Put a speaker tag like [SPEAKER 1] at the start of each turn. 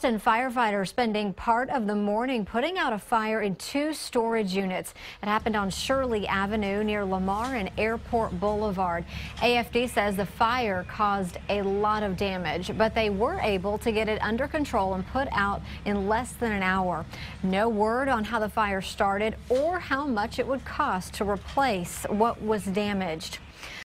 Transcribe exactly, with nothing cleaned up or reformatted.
[SPEAKER 1] Austin, firefighters spending part of the morning putting out a fire in two storage units. It happened on Shirley Avenue near Lamar and Airport Boulevard. A F D says the fire caused a lot of damage, but they were able to get it under control and put out in less than an hour. No word on how the fire started or how much it would cost to replace what was damaged.